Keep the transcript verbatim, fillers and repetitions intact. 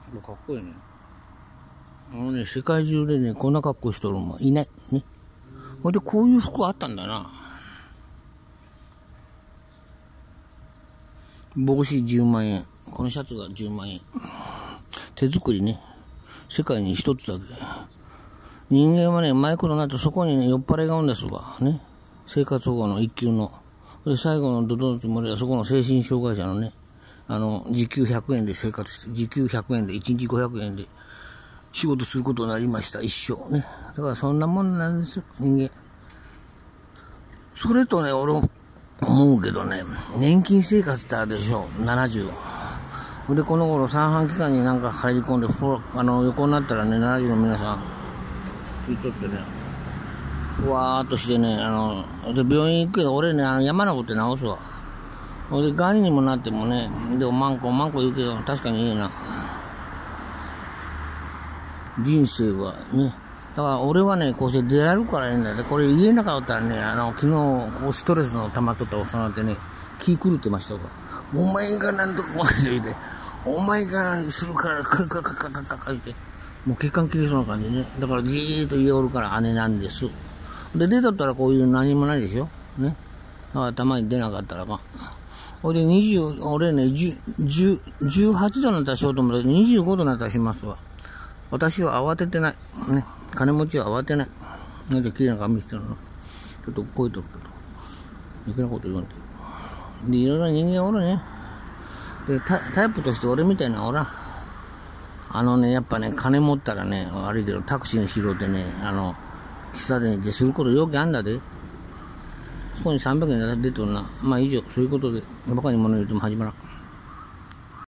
かっこいいね。あのね、世界中でね、こんな格好しとるのもいない。ね。ほいで、こういう服あったんだな。帽子じゅうまんえん。このシャツがじゅうまんえん。手作りね。世界に一つだけ。人間はね、マイクロになってそこにね、酔っ払いがおんですわ。ね。生活保護の一級の。で、最後のドドのつもりはそこの精神障害者のね、あの、時給ひゃくえんで生活して、時給ひゃくえんで、いちにちごひゃくえんで仕事することになりました。一生ね。だからそんなもんなんですよ、人間。それとね、俺思うけどね、年金生活ってあるでしょ、ななじゅう。で、この頃三半規管になんか入り込んで、あの、横になったらね、ななじゅうの皆さん、聞いとってね、ふわーっとしてね、あの、で、病院行くけど、俺ね、あの山登って治すわ。で、ガニにもなってもね、で、おまんこ、おまんこ言うけど、確かにいいな。人生はね、だから俺はね、こうして出会えるからいいんだよ。これ言えなかったらね、あの、昨日、こうストレスの溜まっとったおっさんってね、気狂ってましたから。お前がなんとかこう言うて、お前がするから、カカカカカカカ言って、もう血管切れそうな感じね。だからじーっと言おるから姉なんです。で、出とったらこういう何もないでしょね。だからたまに出なかったらか。ほいでにじゅう、俺ね、じゅう、じゅう、じゅうはちどになったらしようと思ってにじゅうごどになったらしますわ。私は慌ててない。ね。金持ちは慌てない。なんで綺麗な髪してるのちょっとこういうとこ余計なこと言わんて。で、いろいろ人間おるね。で、タ, タイプとして俺みたいなおらん。あのね、やっぱね、金持ったらね、悪いけどタクシーにしろってね、あの、喫茶店ですることよくあんだで。そこにさんびゃくえん出とるな。まあ以上、そういうことで、バカに物言うても始まらん。